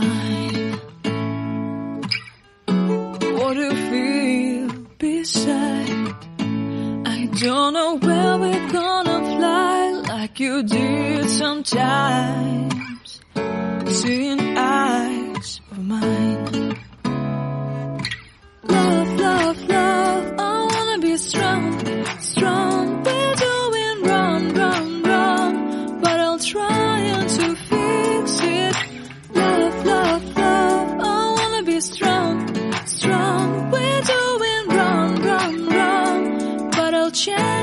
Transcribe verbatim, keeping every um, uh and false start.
mine. What do you feel beside? I don't know where we're gonna fly, like you did sometimes, seeing eyes of mine. Love, love, love, I wanna be strong, strong. We're doing wrong, wrong, wrong, but I'll try to fix it. Love, love, love, I wanna be strong, strong. We're doing wrong, wrong, wrong, but I'll change.